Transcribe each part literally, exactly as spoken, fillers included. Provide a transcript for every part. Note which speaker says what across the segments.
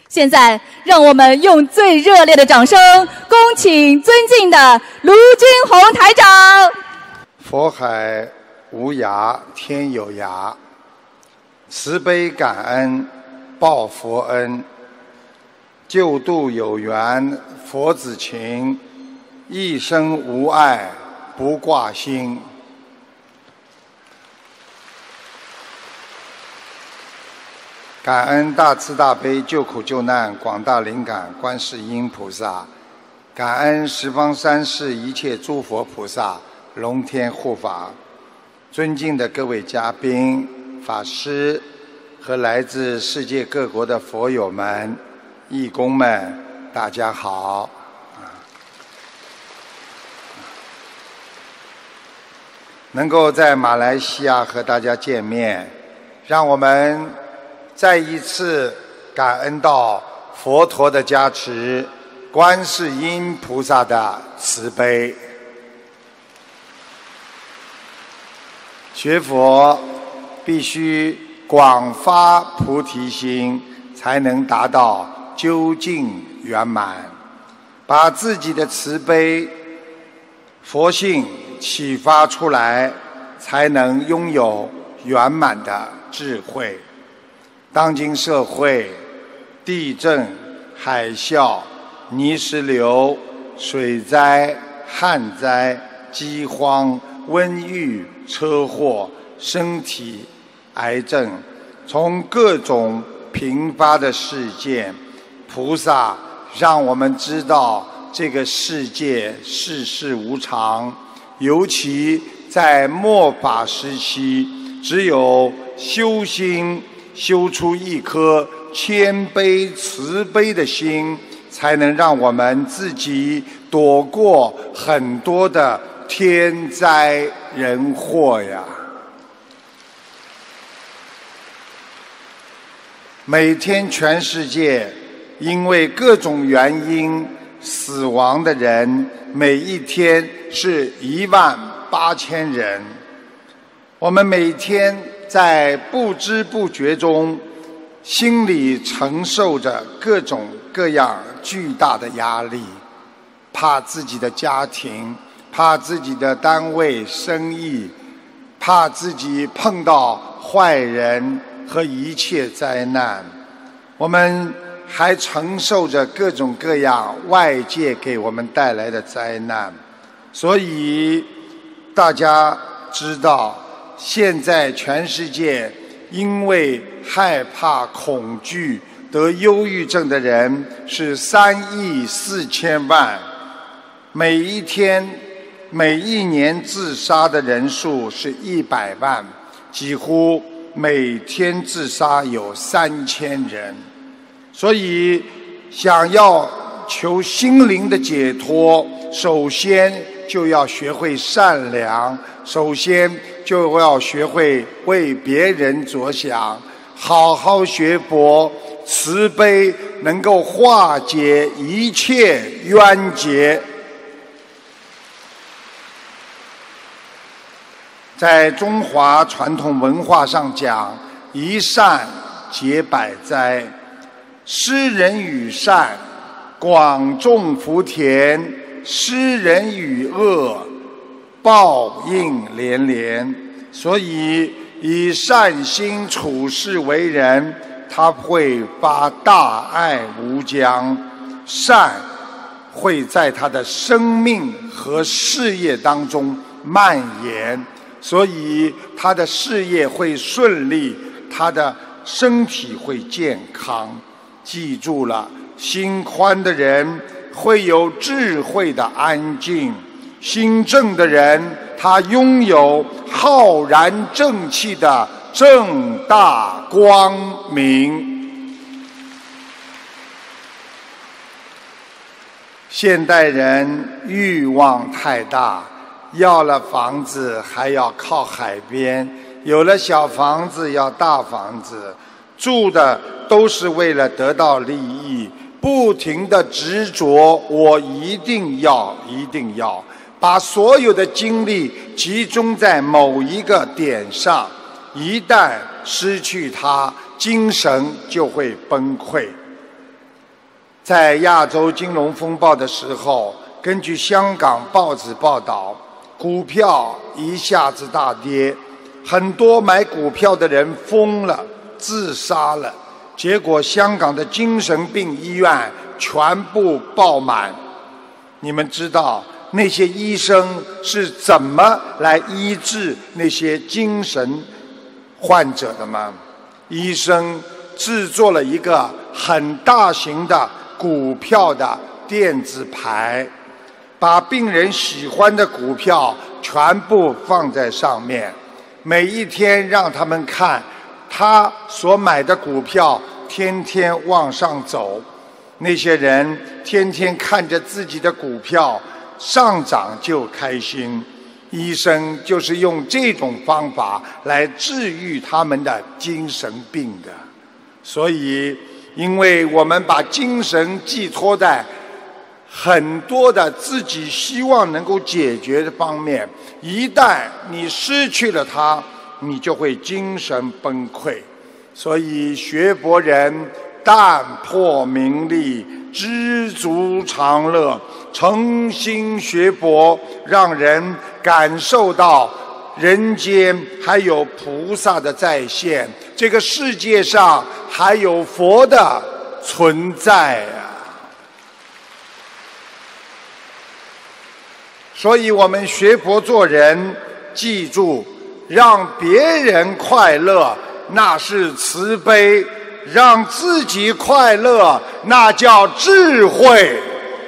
Speaker 1: 现在，让我们用最热烈的掌声，恭请尊敬的卢军宏台长。
Speaker 2: 佛海无涯天有涯，慈悲感恩报佛恩，救度有缘佛子情，一生无碍不挂心。感恩大慈大悲救苦救难广大灵感观世音菩萨，感恩十方三世一切诸佛菩萨龙天护法，尊敬的各位嘉宾、法师和来自世界各国的佛友们、义工们，大家好。能够在马来西亚和大家见面，让我们再一次感恩到佛陀的加持，观世音菩萨的慈悲。学佛必须广发菩提心，才能达到究竟圆满。把自己的慈悲、佛性启发出来，才能拥有圆满的智慧。当今社会，地震、海啸、泥石流、水灾、旱灾、饥荒、瘟疫、车祸、身体癌症，从各种频发的事件，菩萨让我们知道这个世界世事无常，尤其在末法时期，只有修心，修出一颗谦卑慈悲的心，才能让我们自己躲过很多的天灾人祸呀。每天全世界因为各种原因死亡的人，每一天是一万八千人。我们每天在不知不觉中，心里承受着各种各样巨大的压力，怕自己的家庭，怕自己的单位生意，怕自己碰到坏人和一切灾难。我们还承受着各种各样外界给我们带来的灾难。所以大家知道，现在全世界因为害怕恐惧得忧郁症的人是三亿四千万，每一天每一年自杀的人数是一百万，几乎每天自杀有三千人。所以想要求心灵的解脱，首先就要学会善良，首先就要学会为别人着想，好好学佛，慈悲能够化解一切冤结。在中华传统文化上讲，一善解百灾，施人与善，广种福田；施人与恶，报应连连。所以以善心处世为人，他会发大爱无疆，善会在他的生命和事业当中蔓延，所以他的事业会顺利，他的身体会健康。记住了，心宽的人会有智慧的安静，心正的人他拥有浩然正气的正大光明。现代人欲望太大，要了房子还要靠海边，有了小房子要大房子，住的都是为了得到利益，不停地执着，我一定要一定要，把所有的精力集中在某一个点上，一旦失去它，精神就会崩溃。 在亚洲金融风暴的时候，根据香港报纸报道，股票一下子大跌，很多买股票的人疯了，自杀了，结果香港的精神病医院全部爆满。你们知道那些医生是怎么来医治那些精神患者的吗？医生制作了一个很大型的股票的电子牌，把病人喜欢的股票全部放在上面，每一天让他们看他所买的股票天天往上走。那些人天天看着自己的股票上涨就开心，医生就是用这种方法来治愈他们的精神病的。所以因为我们把精神寄托在很多的自己希望能够解决的方面，一旦你失去了它，你就会精神崩溃。所以学佛人淡泊名利，知足常乐，诚心学佛，让人感受到人间还有菩萨的在现，这个世界上还有佛的存在啊！所以我们学佛做人，记住，让别人快乐那是慈悲，让自己快乐那叫智慧。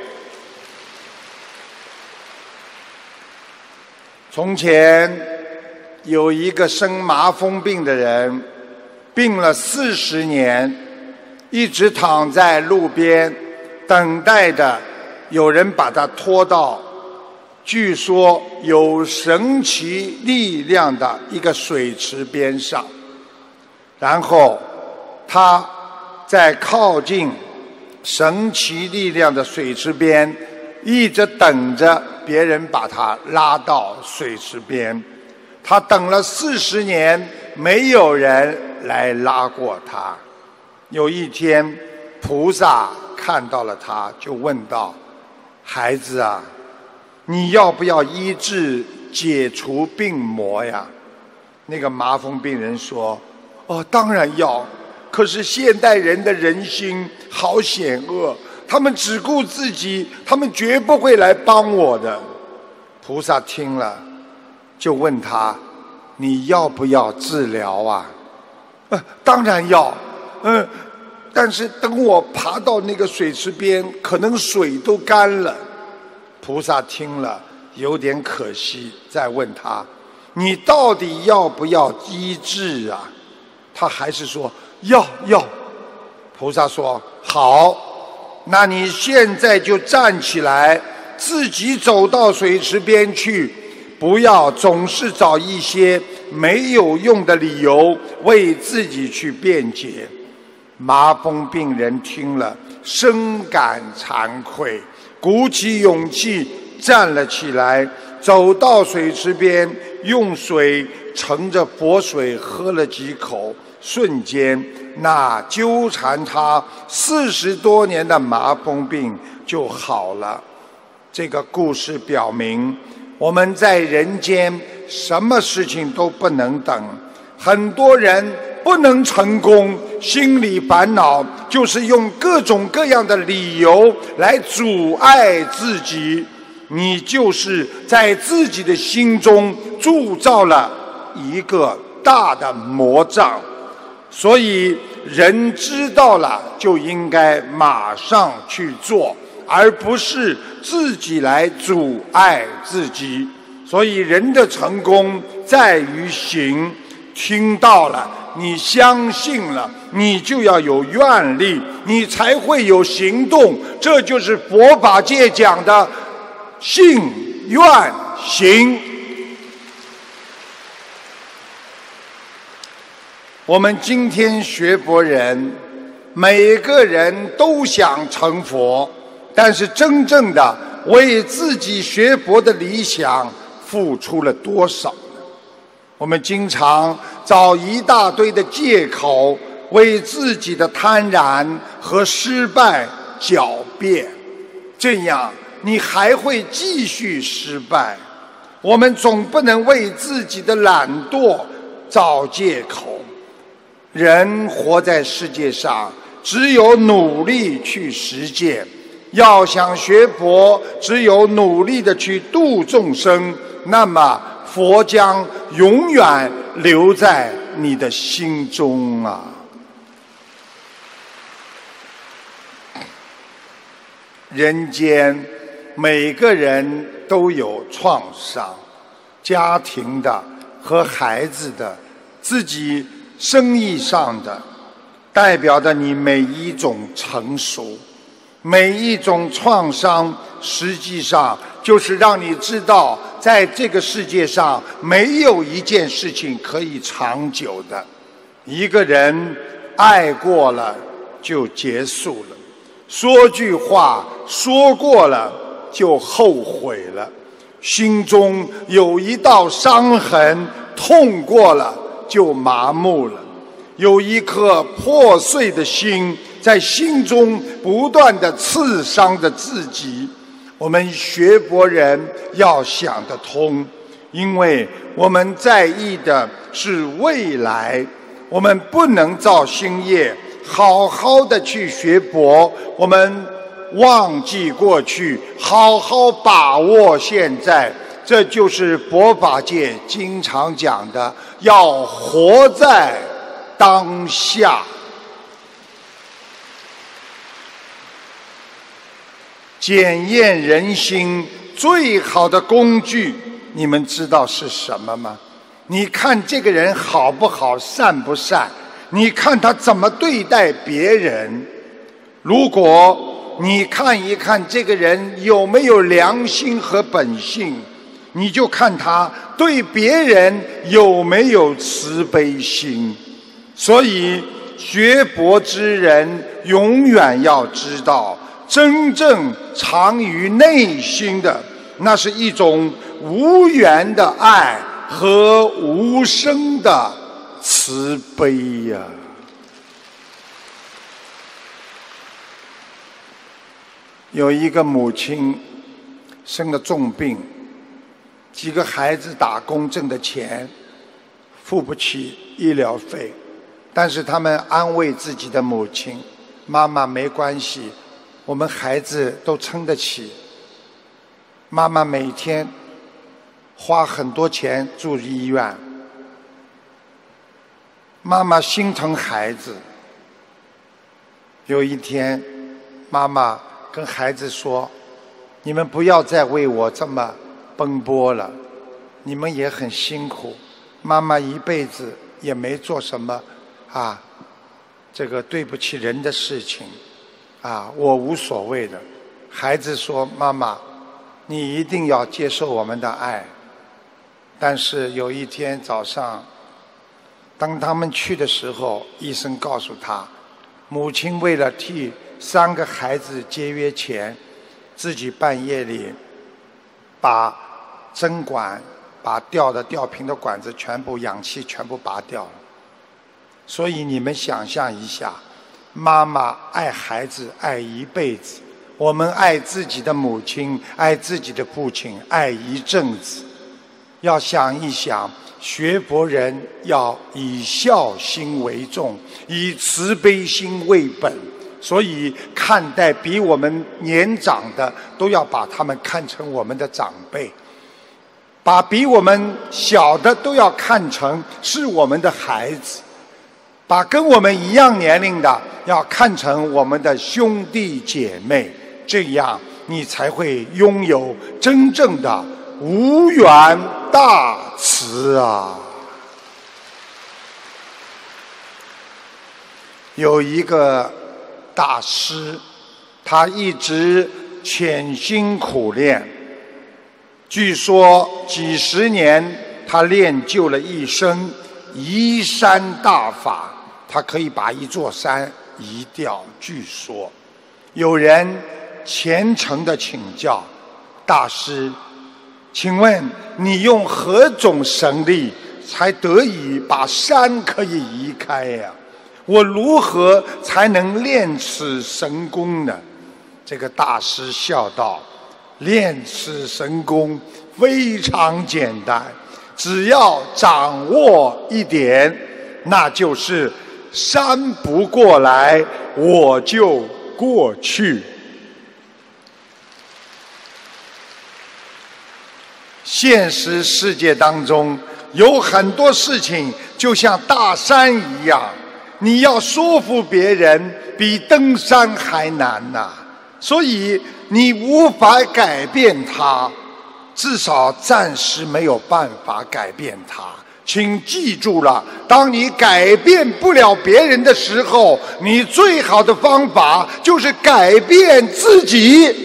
Speaker 2: 从前有一个生麻风病的人，病了四十年，一直躺在路边，等待着有人把他拖到据说有神奇力量的一个水池边上，然后他在靠近神奇力量的水池边，一直等着别人把他拉到水池边。他等了四十年，没有人来拉过他。有一天，菩萨看到了他，就问道：孩子啊，你要不要医治解除病魔呀？那个麻风病人说：哦，当然要，可是现代人的人心好险恶，他们只顾自己，他们绝不会来帮我的。菩萨听了就问他：你要不要治疗啊？呃，当然要，嗯、呃，但是等我爬到那个水池边，可能水都干了。菩萨听了有点可惜，再问他：你到底要不要医治啊？他还是说要要。菩萨说：好，那你现在就站起来，自己走到水池边去，不要总是找一些没有用的理由为自己去辩解。麻风病人听了深感惭愧，鼓起勇气站了起来，走到水池边，用水盛着佛水喝了几口，瞬间那纠缠他四十多年的麻风病就好了。这个故事表明，我们在人间什么事情都不能等，很多人不能成功，心里烦恼，就是用各种各样的理由来阻碍自己。你就是在自己的心中铸造了一个大的魔障。所以人知道了就应该马上去做，而不是自己来阻碍自己。所以人的成功在于行，听到了，你相信了，你就要有愿力，你才会有行动。这就是佛法界讲的信愿行。我们今天学佛人，每个人都想成佛，但是真正的为自己学佛的理想付出了多少呢？我们经常找一大堆的借口，为自己的贪婪和失败狡辩，这样你还会继续失败。我们总不能为自己的懒惰找借口。人活在世界上，只有努力去实践。要想学佛，只有努力的去度众生，那么佛将永远留在你的心中啊！人间每个人都有创伤，家庭的和孩子的，自己生意上的，代表着你每一种成熟。每一种创伤实际上就是让你知道，在这个世界上没有一件事情可以长久的。一个人爱过了就结束了，说句话说过了就后悔了，心中有一道伤痕，痛过了就麻木了，有一颗破碎的心在心中不断地刺伤着自己。我们学佛人要想得通，因为我们在意的是未来，我们不能造新业，好好的去学佛，我们忘记过去，好好把握现在。这就是佛法界经常讲的，要活在当下。检验人心最好的工具，你们知道是什么吗？你看这个人好不好，善不善，你看他怎么对待别人。如果你看一看这个人有没有良心和本性，你就看他对别人有没有慈悲心。所以学佛之人永远要知道，真正藏于内心的，那是一种无缘的爱和无声的慈悲呀、啊。有一个母亲生了重病，几个孩子打工挣的钱付不起医疗费，但是他们安慰自己的母亲，妈妈没关系，我们孩子都撑得起。妈妈每天花很多钱住医院，妈妈心疼孩子。有一天，妈妈跟孩子说，你们不要再为我这么奔波了，你们也很辛苦，妈妈一辈子也没做什么啊这个对不起人的事情啊，我无所谓的。孩子说，妈妈你一定要接受我们的爱。但是有一天早上，当他们去的时候，医生告诉他，母亲为了替三个孩子节约钱，自己半夜里把针管把掉的吊瓶的管子全部氧气全部拔掉了。所以你们想象一下，妈妈爱孩子爱一辈子，我们爱自己的母亲爱自己的父亲爱一阵子。要想一想，学佛人要以孝心为重，以慈悲心为本，所以看待比我们年长的都要把他们看成我们的长辈，把比我们小的都要看成是我们的孩子，把跟我们一样年龄的要看成我们的兄弟姐妹，这样你才会拥有真正的无缘大慈啊！有一个大师，他一直潜心苦练，据说几十年他练就了一身移山大法，他可以把一座山移掉。据说有人虔诚地请教大师，请问你用何种神力才得以把山可以移开呀？我如何才能练此神功呢？ 这个大师笑道：练此神功非常简单，只要掌握一点，那就是山不过来我就过去。现实世界当中有很多事情就像大山一样，你要说服别人比登山还难呐、啊，所以你无法改变它，至少暂时没有办法改变它。请记住了，当你改变不了别人的时候，你最好的方法就是改变自己。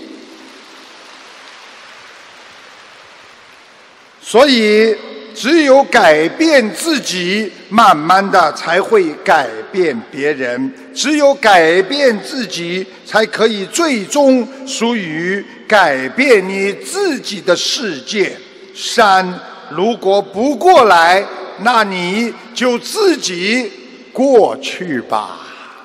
Speaker 2: 所以只有改变自己，慢慢的才会改变别人，只有改变自己，才可以最终属于改变你自己的世界。山如果不过来，那你就自己过去吧。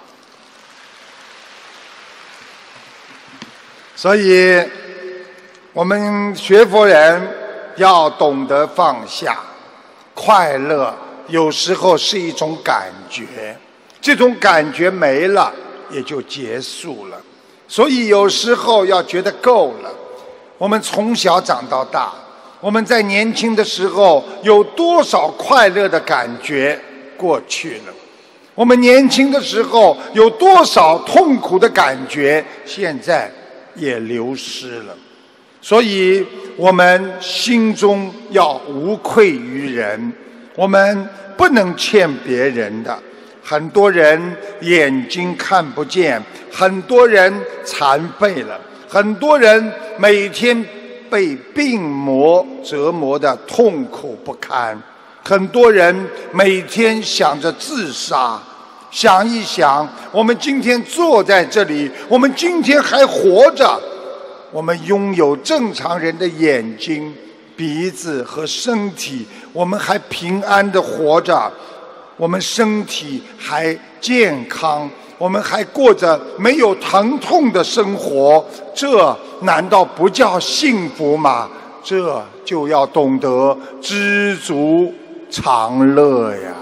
Speaker 2: 所以我们学佛人要懂得放下，快乐有时候是一种感觉，这种感觉没了也就结束了。所以有时候要觉得够了。我们从小长到大，我们在年轻的时候有多少快乐的感觉过去了，我们年轻的时候有多少痛苦的感觉现在也流失了。所以我们心中要无愧于人，我们不能欠别人的。很多人眼睛看不见，很多人残废了，很多人每天被病魔折磨得痛苦不堪，很多人每天想着自杀。想一想，我们今天坐在这里，我们今天还活着，我们拥有正常人的眼睛、鼻子和身体，我们还平安地活着，我们身体还健康，我们还过着没有疼痛的生活，这难道不叫幸福吗？这就要懂得知足常乐呀。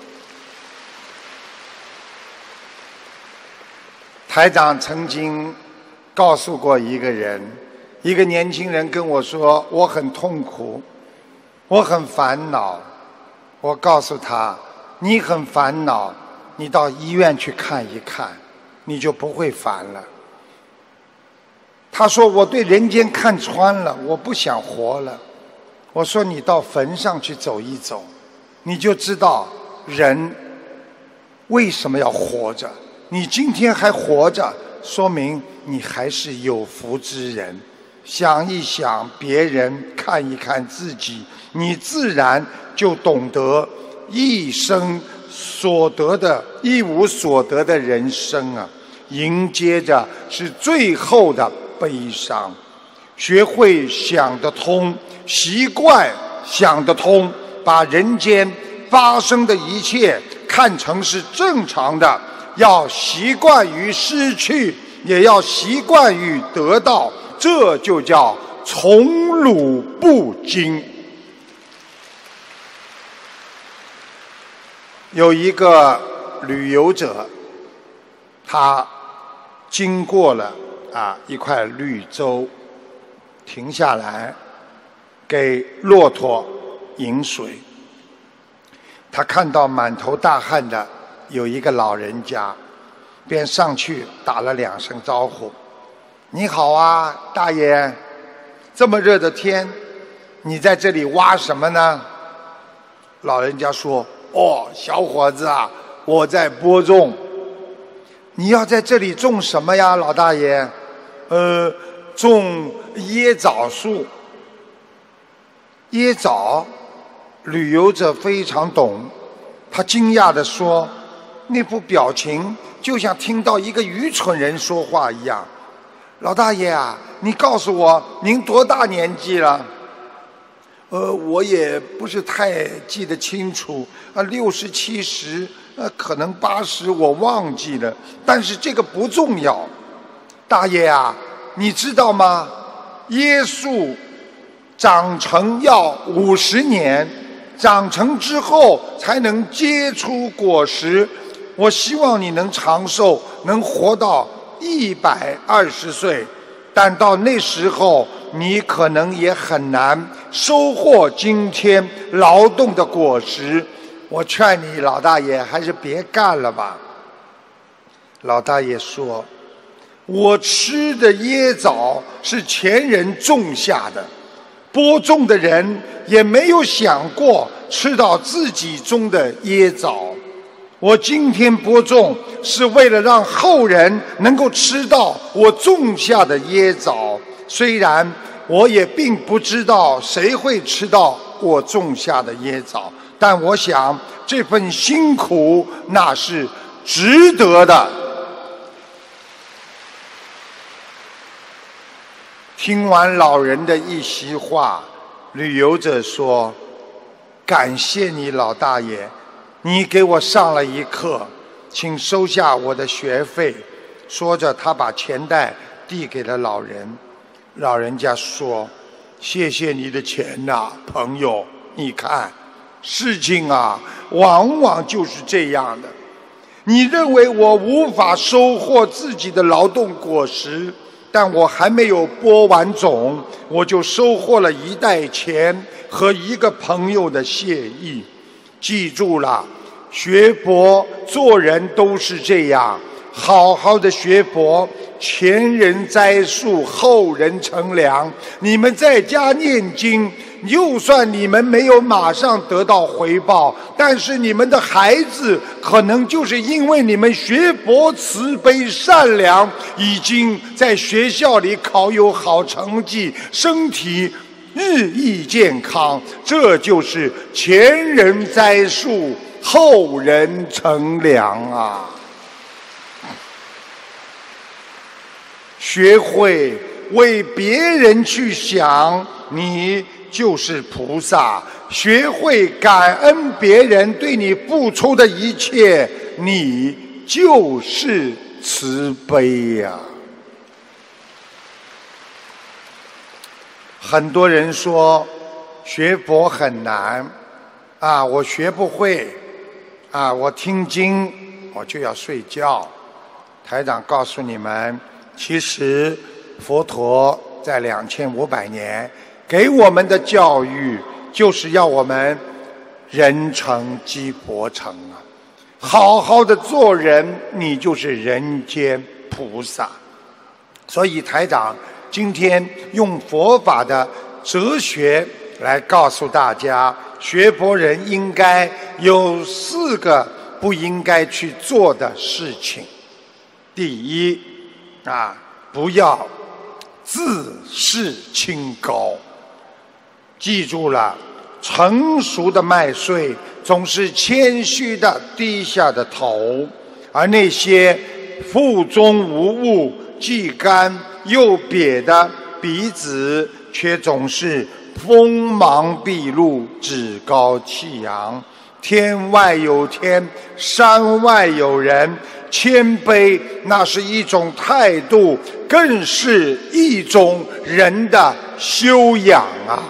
Speaker 2: 台长曾经告诉过一个人，一个年轻人跟我说，我很痛苦，我很烦恼。我告诉他，你很烦恼，你到医院去看一看，你就不会烦了。他说，我对人间看穿了，我不想活了。我说，你到坟上去走一走，你就知道人为什么要活着。你今天还活着，说明你还是有福之人。想一想别人，看一看自己，你自然就懂得一生所得的一无所得的人生啊，迎接着是最后的悲伤。学会想得通，习惯想得通，把人间发生的一切看成是正常的，要习惯于失去，也要习惯于得到，这就叫宠辱不惊。有一个旅游者，他经过了啊一块绿洲，停下来给骆驼饮水。他看到满头大汗的有一个老人家，便上去打了两声招呼：你好啊，大爷，这么热的天，你在这里挖什么呢？老人家说：哦，小伙子啊，我在播种。你要在这里种什么呀，老大爷？呃，种椰枣树。椰枣？旅游者非常懂，他惊讶地说，那副表情就像听到一个愚蠢人说话一样。老大爷啊，你告诉我您多大年纪了？呃，我也不是太记得清楚啊，六十七十，呃，可能八十，我忘记了。但是这个不重要。 大爷啊，你知道吗？椰树长成要五十年，长成之后才能结出果实。我希望你能长寿，能活到一百二十岁，但到那时候，你可能也很难收获今天劳动的果实。我劝你，老大爷，还是别干了吧。老大爷说，我吃的椰枣是前人种下的，播种的人也没有想过吃到自己种的椰枣。我今天播种是为了让后人能够吃到我种下的椰枣，虽然我也并不知道谁会吃到我种下的椰枣，但我想这份辛苦那是值得的。听完老人的一席话，旅游者说，感谢你老大爷，你给我上了一课，请收下我的学费。说着他把钱袋递给了老人。老人家说，谢谢你的钱呐、啊，朋友，你看事情啊往往就是这样的，你认为我无法收获自己的劳动果实，但我还没有播完种，我就收获了一袋钱和一个朋友的谢意。记住了，学佛做人都是这样，好好的学佛，前人栽树，后人乘凉。你们在家念经，就算你们没有马上得到回报，但是你们的孩子可能就是因为你们学佛慈悲善良，已经在学校里考有好成绩，身体日益健康。这就是前人栽树，后人乘凉啊！学会为别人去想，你就是菩萨；学会感恩别人对你付出的一切，你就是慈悲呀、啊。很多人说学佛很难啊，我学不会啊，我听经我就要睡觉。台长告诉你们，其实佛陀在两千五百年给我们的教育，就是要我们人成即佛成啊！好好的做人，你就是人间菩萨。所以台长今天用佛法的哲学来告诉大家，学佛人应该有四个不应该去做的事情。第一啊，不要自视清高。记住了，成熟的麦穗总是谦虚的低下的头，而那些腹中无物、既干又瘪的鼻子，却总是锋芒毕露、趾高气扬。天外有天，山外有人。谦卑那是一种态度，更是一种人的修养啊。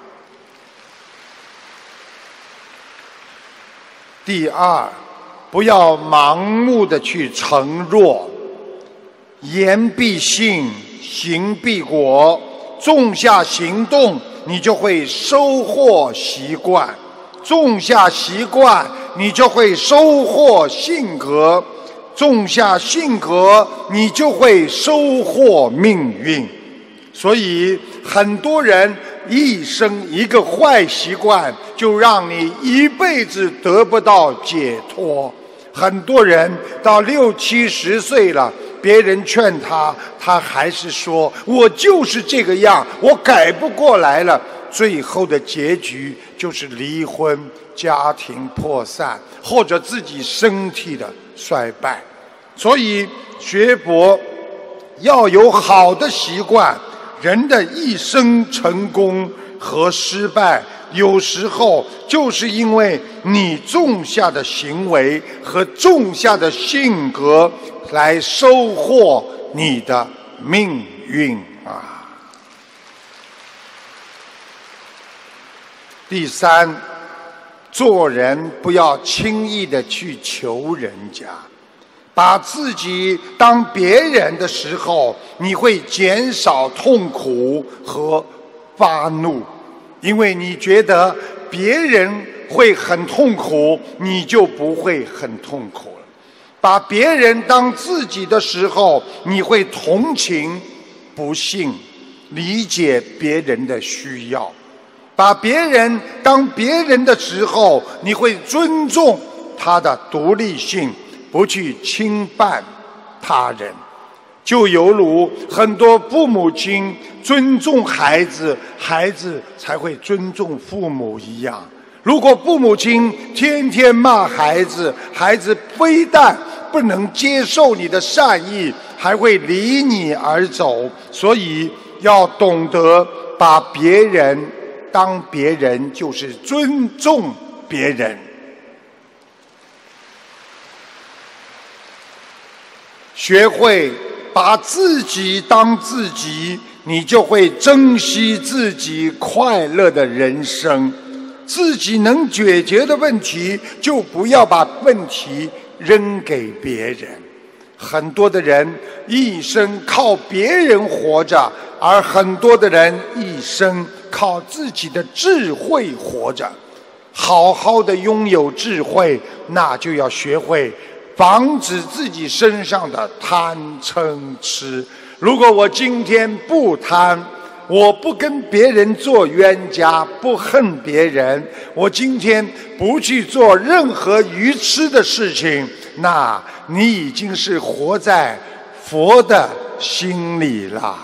Speaker 2: 第二，不要盲目的去承诺，言必信，行必果。种下行动，你就会收获习惯；种下习惯，你就会收获性格；种下性格，你就会收获命运。所以很多人一生一个坏习惯，就让你一辈子得不到解脱。很多人到六七十岁了，别人劝他，他还是说我就是这个样，我改不过来了。最后的结局就是离婚、家庭破散，或者自己身体的衰败。所以学佛要有好的习惯。人的一生成功和失败，有时候就是因为你种下的行为和种下的性格，来收获你的命运啊。第三，做人不要轻易的去求人家，把自己当别人的时候，你会减少痛苦和发怒，因为你觉得别人会很痛苦，你就不会很痛苦了。把别人当自己的时候，你会同情不幸，理解别人的需要。把别人当别人的时候，你会尊重他的独立性，不去侵犯他人。就犹如很多父母亲尊重孩子，孩子才会尊重父母一样。如果父母亲天天骂孩子，孩子非但不能接受你的善意，还会离你而走。所以要懂得把别人当别人，就是尊重别人。学会把自己当自己，你就会珍惜自己快乐的人生。自己能解决的问题，就不要把问题扔给别人。很多的人一生靠别人活着，而很多的人一生靠自己的智慧活着。好好的拥有智慧，那就要学会防止自己身上的贪嗔痴。如果我今天不贪，我不跟别人做冤家，不恨别人，我今天不去做任何愚痴的事情，那你已经是活在佛的心里了。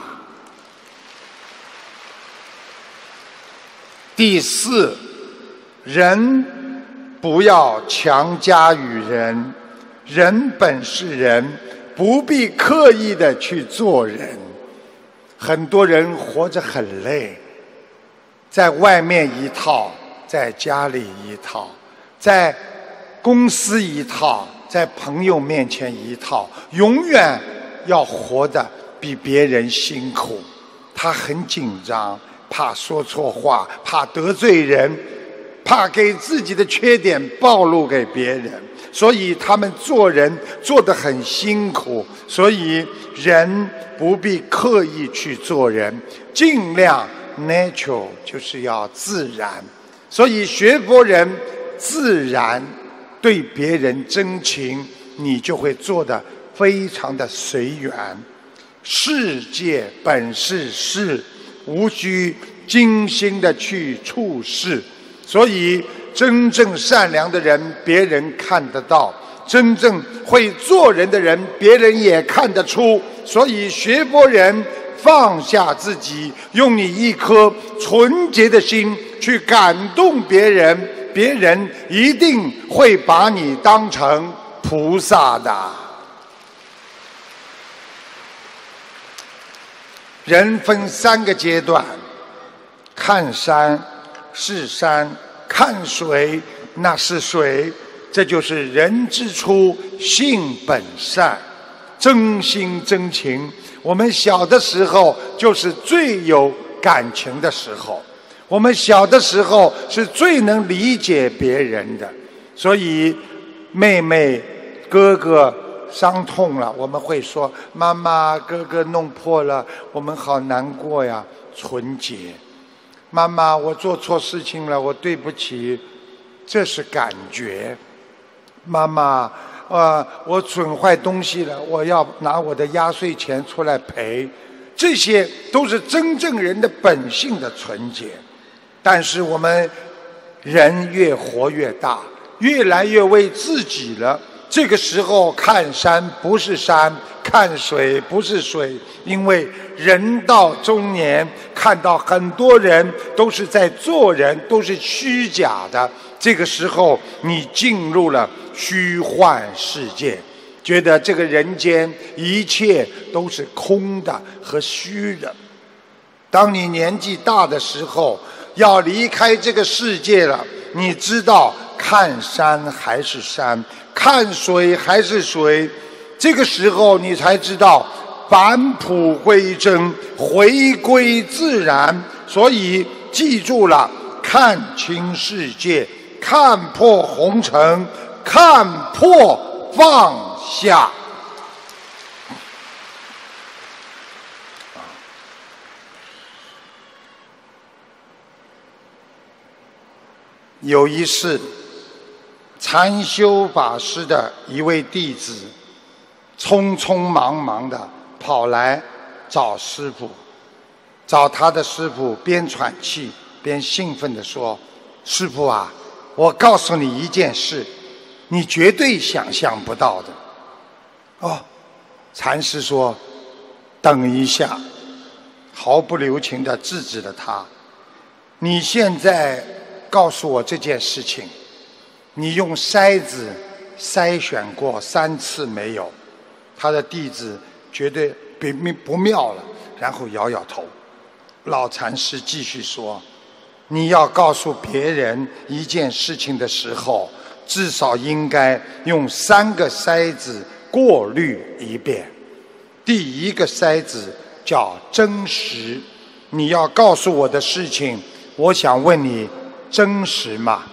Speaker 2: 第四，人不要强加于人，人本是人，不必刻意的去做人。很多人活着很累，在外面一套，在家里一套，在公司一套，在朋友面前一套，永远要活得比别人辛苦。他很紧张，怕说错话，怕得罪人，怕给自己的缺点暴露给别人，所以他们做人做得很辛苦。所以人不必刻意去做人，尽量 natural， 就是要自然。所以学佛人自然对别人真情，你就会做得非常的随缘。世界本是事，无需精心的去处事。所以真正善良的人别人看得到，真正会做人的人别人也看得出。所以学佛人放下自己，用你一颗纯洁的心去感动别人，别人一定会把你当成菩萨的。人分三个阶段，看山是山，看水那是水，这就是人之初性本善，真心真情。我们小的时候就是最有感情的时候，我们小的时候是最能理解别人的。所以妹妹哥哥伤痛了，我们会说妈妈哥哥弄破了，我们好难过呀，纯洁。妈妈我做错事情了，我对不起，这是感觉。妈妈呃，我损坏东西了，我要拿我的压岁钱出来赔。这些都是真正人的本性的纯洁。但是我们人越活越大，越来越为自己了，这个时候看山不是山，看水不是水。因为人到中年，看到很多人都是在做人，都是虚假的，这个时候你进入了虚幻世界，觉得这个人间一切都是空的和虚的。当你年纪大的时候，要离开这个世界了，你知道看山还是山，看水还是水，这个时候你才知道返璞归真，回归自然。所以记住了，看清世界，看破红尘，看破放下。有一次，禅修法师的一位弟子匆匆忙忙地跑来找师父，找他的师父边喘气边兴奋地说：师父啊，我告诉你一件事，你绝对想象不到的。哦，禅师说：等一下，毫不留情地制止了他。你现在告诉我这件事情，你用筛子筛选过三次没有？他的弟子觉得不妙了，然后摇摇头。老禅师继续说：你要告诉别人一件事情的时候，至少应该用三个筛子过滤一遍。第一个筛子叫真实，你要告诉我的事情，我想问你，真实吗？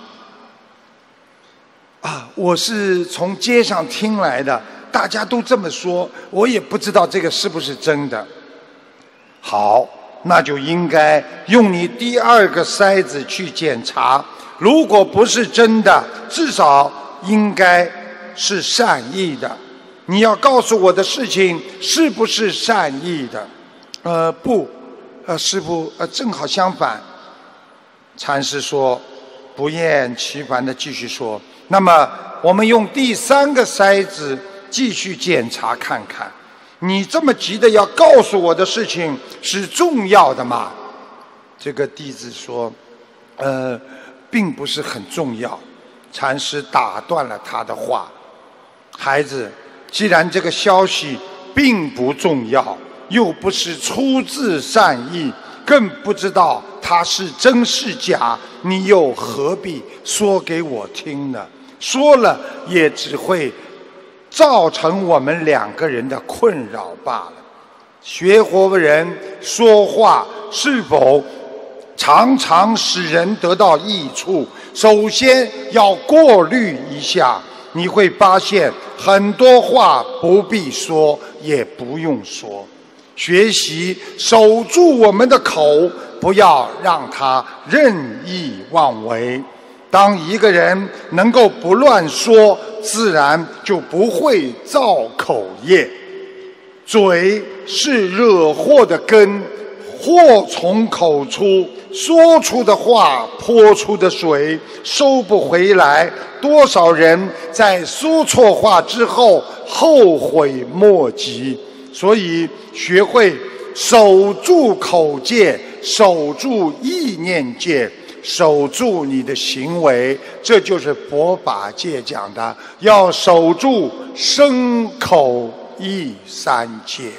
Speaker 2: 啊，我是从街上听来的，大家都这么说，我也不知道这个是不是真的。好，那就应该用你第二个筛子去检查，如果不是真的，至少应该是善意的。你要告诉我的事情是不是善意的？呃，不，呃，师父，呃，正好相反。禅师说，不厌其烦地继续说，那么我们用第三个筛子继续检查看看，你这么急的要告诉我的事情是重要的吗？这个弟子说，呃，并不是很重要。禅师打断了他的话，孩子，既然这个消息并不重要，又不是出自善意，更不知道它是真是假，你又何必说给我听呢？说了也只会造成我们两个人的困扰罢了。学佛人说话是否常常使人得到益处，首先要过滤一下，你会发现很多话不必说，也不用说。学习守住我们的口，不要让它任意妄为。当一个人能够不乱说，自然就不会造口业。嘴是惹祸的根，祸从口出，说出的话泼出的水收不回来。多少人在说错话之后后悔莫及。所以学会守住口戒，守住意念戒，守住你的行为，这就是佛法界讲的，要守住身口意三戒。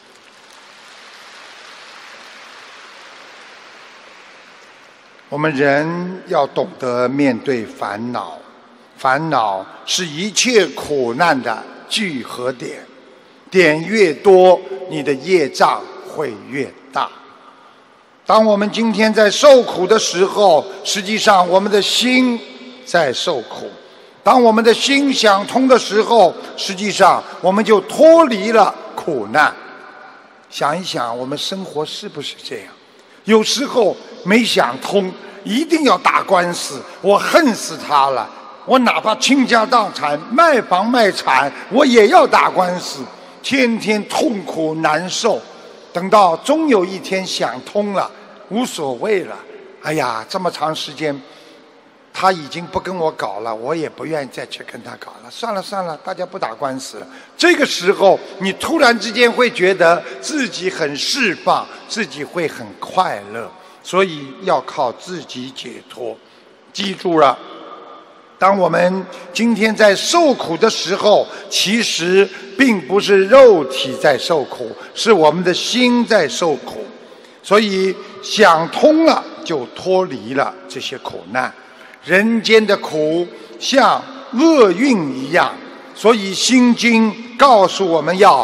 Speaker 2: 我们人要懂得面对烦恼，烦恼是一切苦难的聚合点，点越多，你的业障会越大。当我们今天在受苦的时候，实际上我们的心在受苦；当我们的心想通的时候，实际上我们就脱离了苦难。想一想，我们生活是不是这样？有时候没想通，一定要打官司，我恨死他了，我哪怕倾家荡产，卖房卖产，我也要打官司，天天痛苦难受。等到终有一天想通了，无所谓了，哎呀，这么长时间他已经不跟我搞了，我也不愿意再去跟他搞了，算了算了，大家不打官司了。这个时候你突然之间会觉得自己很释放，自己会很快乐，所以要靠自己解脱。记住了，当我们今天在受苦的时候，其实并不是肉体在受苦，是我们的心在受苦。所以想通了，就脱离了这些苦难。人间的苦像厄运一样，所以《心经》告诉我们要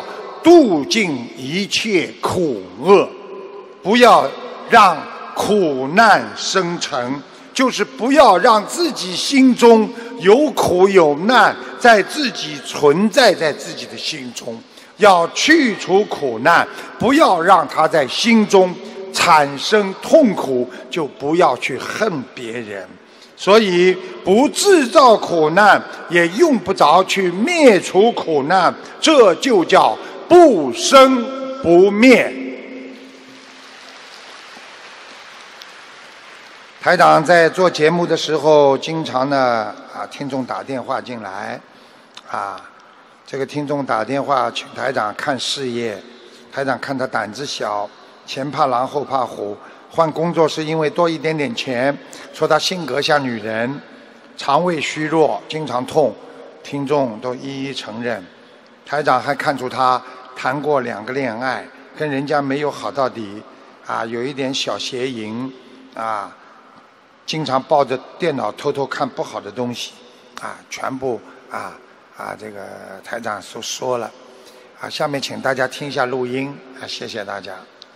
Speaker 2: 度尽一切苦厄，不要让苦难生成，就是不要让自己心中有苦有难在自己存在在自己的心中，要去除苦难，不要让它在心中产生痛苦，就不要去恨别人。所以不制造苦难，也用不着去灭除苦难，这就叫不生不灭。台长在做节目的时候，经常呢啊，听众打电话进来，啊，这个听众打电话请台长看事业，台长看他胆子小，前怕狼后怕虎，换工作是因为多一点点钱，说他性格像女人，肠胃虚弱，经常痛，听众都一一承认。台长还看出他谈过两个恋爱，跟人家没有好到底，啊，有一点小邪淫，啊。经常抱着电脑偷偷看不好的东西，啊，全部啊啊，这个台长都说了，啊，下面请大家听一下录音，啊，谢谢大家。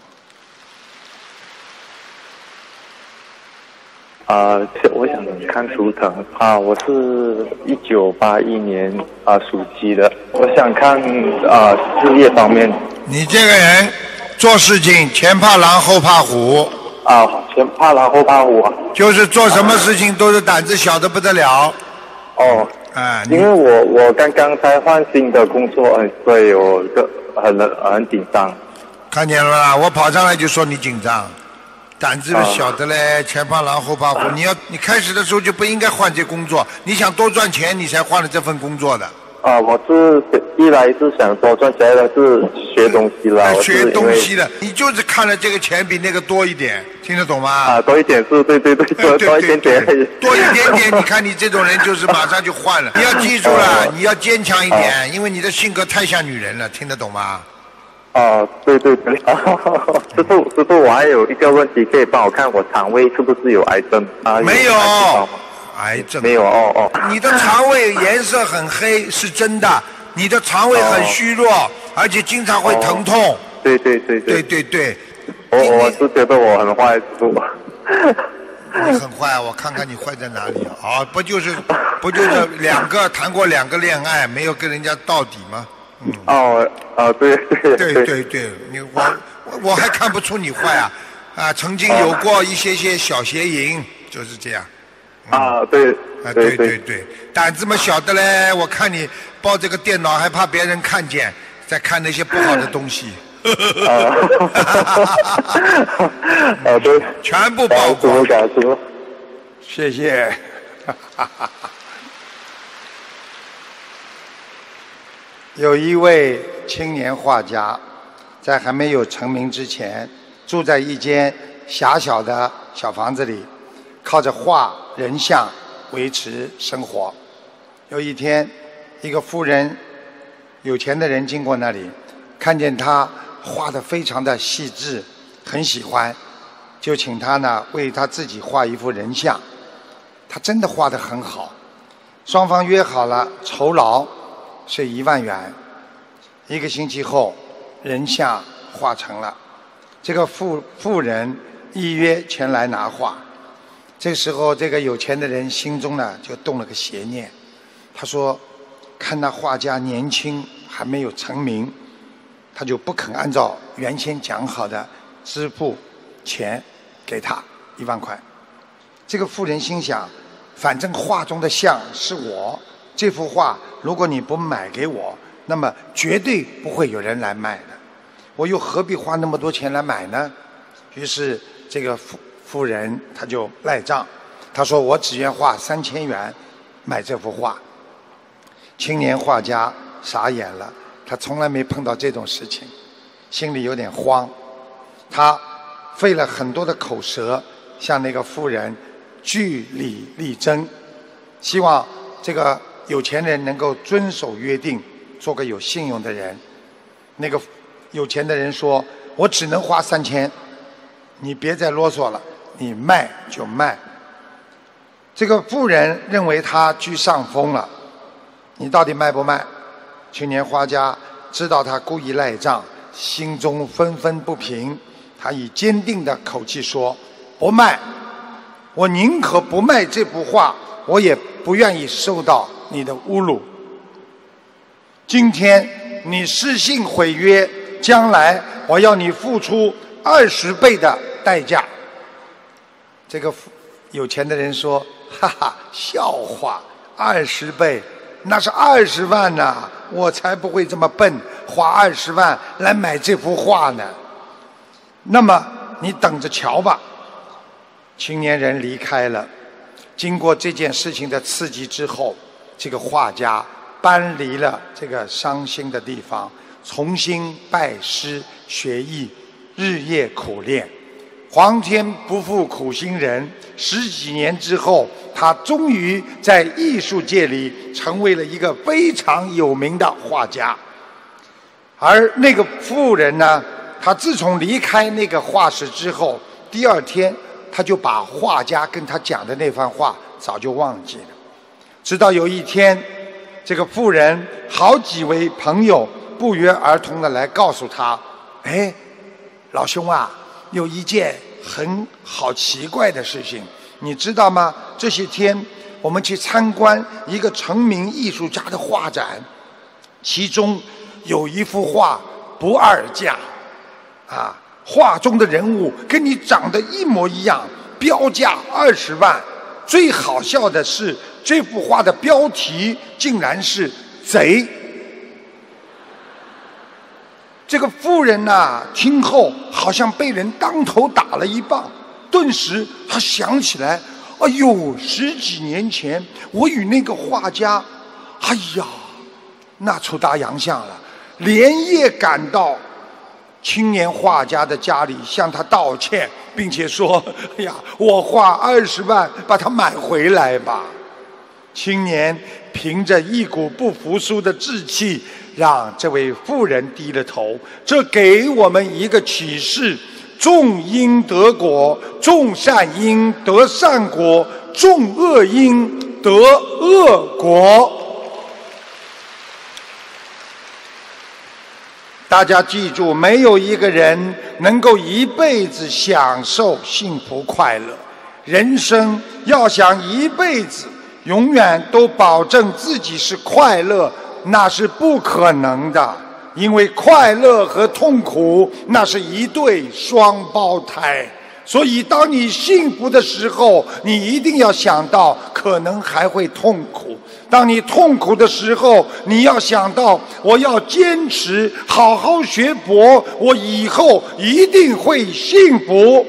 Speaker 3: 啊、呃，我想看图腾啊，我是一九八一年啊属鸡的，我想看啊事业方面。
Speaker 2: 你这个人做事情前怕狼后怕虎。
Speaker 3: 啊，前怕狼后怕虎啊，
Speaker 2: 就是做什么事情都是胆子小的不得了。
Speaker 3: 哦，
Speaker 2: 啊，
Speaker 3: 因为我我刚刚才换新的工作，所以我个很很紧张。
Speaker 2: 看见了吧？我跑上来就说你紧张，胆子小的嘞，前怕狼后怕虎。你要你开始的时候就不应该换这工作，你想多赚钱，你才换了这份工作的。
Speaker 3: 啊，我是一来是想多赚钱，的是学东西啦。
Speaker 2: 学东西的，你就是看了这个钱比那个多一点，听得懂吗？
Speaker 3: 啊，多一点是，对对对，多多一点点，
Speaker 2: 多一点点。你看你这种人就是马上就换了。你要记住了，你要坚强一点，因为你的性格太像女人了，听得懂吗？
Speaker 3: 啊，对对对。师傅师傅，我还有一个问题，可以帮我看我肠胃是不是有癌症啊？
Speaker 2: 没有。癌症
Speaker 3: 没有哦哦，
Speaker 2: 你的肠胃颜色很黑是真的，你的肠胃很虚弱，哦、而且经常会疼痛。哦、
Speaker 3: 对对对
Speaker 2: 对对对，
Speaker 3: 我我是觉得我很坏，师傅。
Speaker 2: 你很坏，我看看你坏在哪里啊？不就是不就是两个谈过两个恋爱，没有跟人家到底吗？
Speaker 3: 嗯。哦啊，对对
Speaker 2: 对对对对，你我我还看不出你坏啊啊！曾经有过一些些小邪淫，就是这样。
Speaker 3: 啊，对，
Speaker 2: 啊，对对对，胆子嘛小的嘞，我看你抱这个电脑还怕别人看见，在看那些不好的东西。
Speaker 3: 啊，啊对，
Speaker 2: 全部曝光。
Speaker 3: 感谢，
Speaker 2: 谢谢。有一位青年画家，在还没有成名之前，住在一间狭小的小房子里。靠着画人像维持生活。有一天，一个富人、有钱的人经过那里，看见他画得非常的细致，很喜欢，就请他呢为他自己画一幅人像。他真的画得很好，双方约好了酬劳是一万元。一个星期后，人像画成了，这个富富人依约前来拿画。这时候，这个有钱的人心中呢就动了个邪念，他说：“看那画家年轻还没有成名，他就不肯按照原先讲好的支付钱给他一万块。”这个富人心想：“反正画中的像是我，这幅画如果你不买给我，那么绝对不会有人来买的。我又何必花那么多钱来买呢？”于是这个富。富人他就赖账，他说我只愿花三千元买这幅画。青年画家傻眼了，他从来没碰到这种事情，心里有点慌。他费了很多的口舌，向那个富人据理力争，希望这个有钱人能够遵守约定，做个有信用的人。那个有钱的人说：“我只能花三千，你别再啰嗦了。”你卖就卖。这个富人认为他居上风了，你到底卖不卖？青年画家知道他故意赖账，心中愤愤不平。他以坚定的口气说：不卖，我宁可不卖这幅画，我也不愿意受到你的侮辱。今天你失信毁约，将来我要你付出二十倍的代价。这个有钱的人说：哈哈，笑话，二十倍，那是二十万呐、啊！我才不会这么笨，花二十万来买这幅画呢。那么你等着瞧吧。青年人离开了。经过这件事情的刺激之后，这个画家搬离了这个伤心的地方，重新拜师学艺，日夜苦练。皇天不负苦心人，十几年之后，他终于在艺术界里成为了一个非常有名的画家。而那个妇人呢，他自从离开那个画室之后，第二天他就把画家跟他讲的那番话早就忘记了。直到有一天，这个妇人好几位朋友不约而同的来告诉他：哎，老兄啊，有一件很好奇怪的事情，你知道吗？这些天我们去参观一个成名艺术家的画展，其中有一幅画不二价啊，画中的人物跟你长得一模一样，标价二十万。最好笑的是，这幅画的标题竟然是贼。这个妇人呐、啊，听后好像被人当头打了一棒，顿时她想起来，哎呦，十几年前我与那个画家，哎呀，那出大洋相了，连夜赶到青年画家的家里向他道歉，并且说：哎呀，我花二十万把它买回来吧。青年凭着一股不服输的志气，让这位妇人低了头。这给我们一个启示：种因得果，种善因得善果，种恶因得恶果。大家记住，没有一个人能够一辈子享受幸福快乐。人生要想一辈子永远都保证自己是快乐，那是不可能的，因为快乐和痛苦那是一对双胞胎。所以当你幸福的时候，你一定要想到可能还会痛苦；当你痛苦的时候，你要想到我要坚持好好学佛，我以后一定会幸福。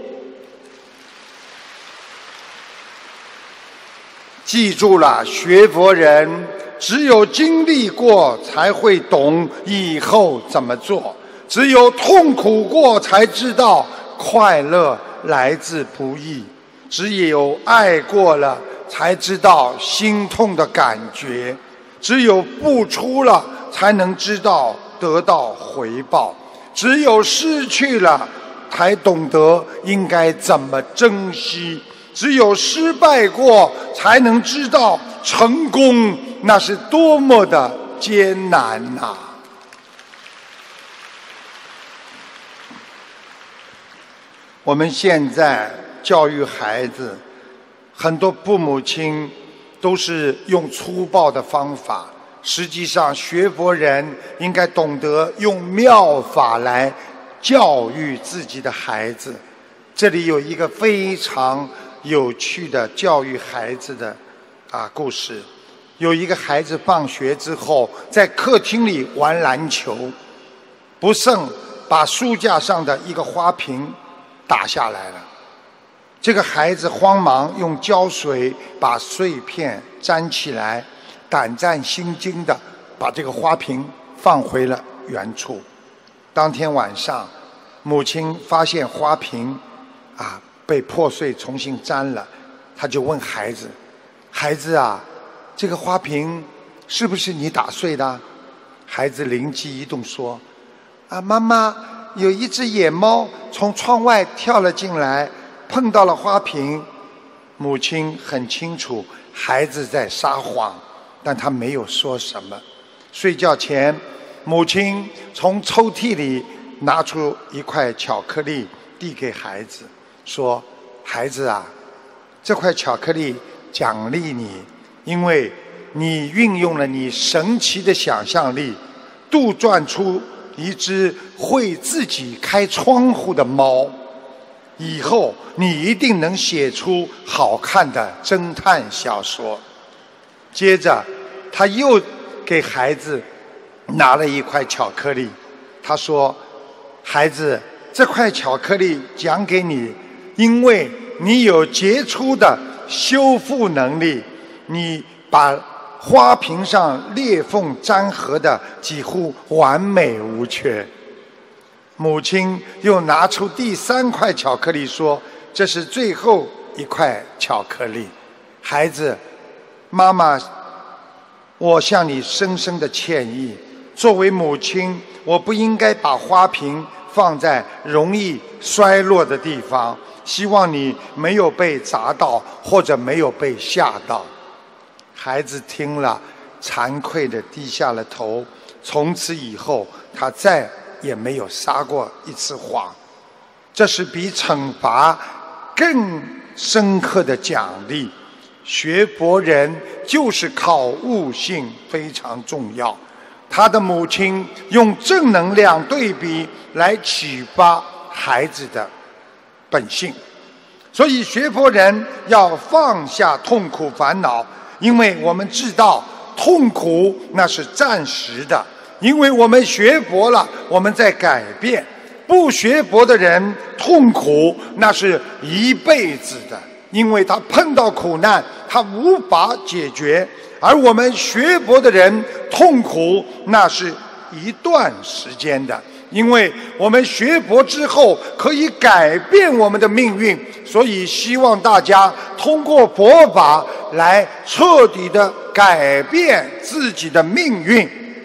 Speaker 2: 记住了，学佛人只有经历过才会懂以后怎么做，只有痛苦过才知道快乐来自不易，只有爱过了才知道心痛的感觉，只有付出了才能知道得到回报，只有失去了才懂得应该怎么珍惜，只有失败过才能知道成功那是多么的艰难啊。我们现在教育孩子，很多父母亲都是用粗暴的方法，实际上学佛人应该懂得用妙法来教育自己的孩子。这里有一个非常有趣的教育孩子的啊故事。有一个孩子放学之后在客厅里玩篮球，不慎把书架上的一个花瓶打下来了。这个孩子慌忙用胶水把碎片粘起来，胆战心惊的把这个花瓶放回了原处。当天晚上，母亲发现花瓶啊被破碎重新粘了，她就问孩子：孩子啊，这个花瓶是不是你打碎的？孩子灵机一动说：啊，妈妈，有一只野猫从窗外跳了进来，碰到了花瓶。母亲很清楚孩子在撒谎，但她没有说什么。睡觉前， 母亲从抽屉里拿出一块巧克力递给孩子，说：孩子啊，这块巧克力奖励你，因为你运用了你神奇的想象力，杜撰出一只会自己开窗户的猫，以后你一定能写出好看的侦探小说。接着他又给孩子拿了一块巧克力，他说：孩子，这块巧克力奖给你，因为你有杰出的修复能力，你把花瓶上裂缝粘合的几乎完美无缺。母亲又拿出第三块巧克力说：这是最后一块巧克力，孩子，妈妈，我向你深深的歉意，作为母亲，我不应该把花瓶放在容易衰落的地方，希望你没有被砸到，或者没有被吓到。孩子听了，惭愧地低下了头。从此以后，他再也没有撒过一次谎。这是比惩罚更深刻的奖励。学佛人就是考悟性非常重要。他的母亲用正能量对比来启发孩子的本性，所以学佛人要放下痛苦烦恼，因为我们知道痛苦那是暂时的，因为我们学佛了，我们在改变。不学佛的人痛苦那是一辈子的，因为他碰到苦难他无法解决，而我们学佛的人痛苦那是一段时间的，因为我们学佛之后可以改变我们的命运。所以希望大家通过佛法来彻底的改变自己的命运。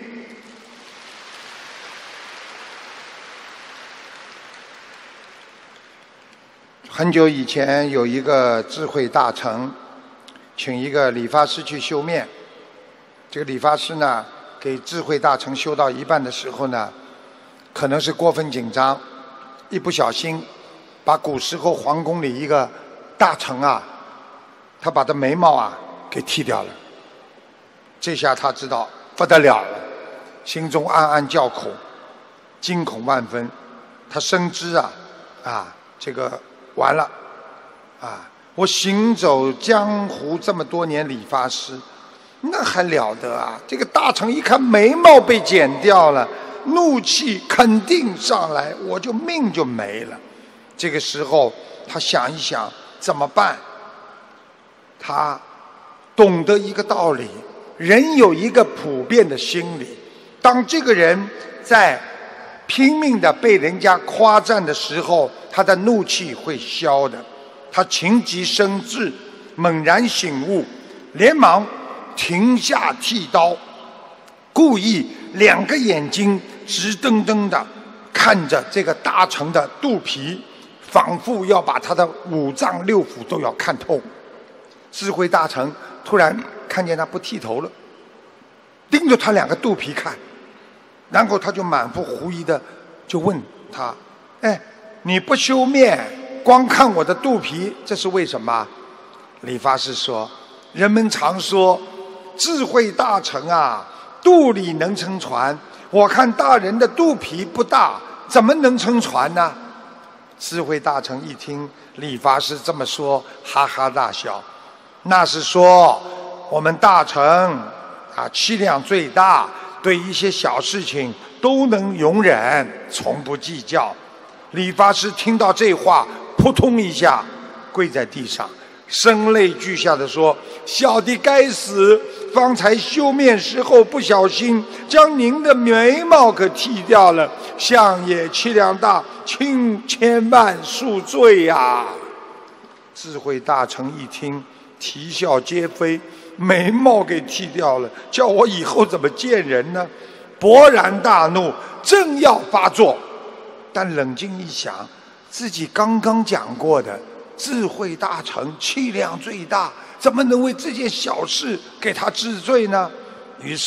Speaker 2: 很久以前有一个智慧大臣请一个理发师去修面，这个理发师呢给智慧大臣修到一半的时候呢，可能是过分紧张，一不小心把古时候皇宫里一个大臣啊，他把他眉毛啊给剃掉了。这下他知道不得了了，心中暗暗叫苦，惊恐万分。他深知啊啊这个完了啊！我行走江湖这么多年，理发师那还了得啊！这个大臣一看眉毛被剪掉了，怒气肯定上来，我就命就没了。这个时候他想一想怎么办，他懂得一个道理，人有一个普遍的心理，当这个人在拼命的被人家夸赞的时候，他的怒气会消的。他情急生智，猛然醒悟，连忙停下剃刀，故意两个眼睛直瞪瞪的看着这个大臣的肚皮，仿佛要把他的五脏六腑都要看透。智慧大臣突然看见他不剃头了，盯着他两个肚皮看，然后他就满腹狐疑的就问他：哎，你不修面，光看我的肚皮，这是为什么？理发师说：人们常说智慧大臣啊，肚里能撑船，我看大人的肚皮不大，怎么能撑船呢？智慧大臣一听理发师这么说，哈哈大笑。那是说我们大臣啊，气量最大，对一些小事情都能容忍，从不计较。理发师听到这话，扑通一下跪在地上，声泪俱下的说：小弟该死，方才修面时候不小心将您的眉毛给剃掉了，相爷气量大，请千万恕罪呀、啊！智慧大臣一听，啼笑皆非，眉毛给剃掉了，叫我以后怎么见人呢？勃然大怒，正要发作，但冷静一想，自己刚刚讲过的智慧大臣气量最大，怎么能为这件小事给他治罪呢？于是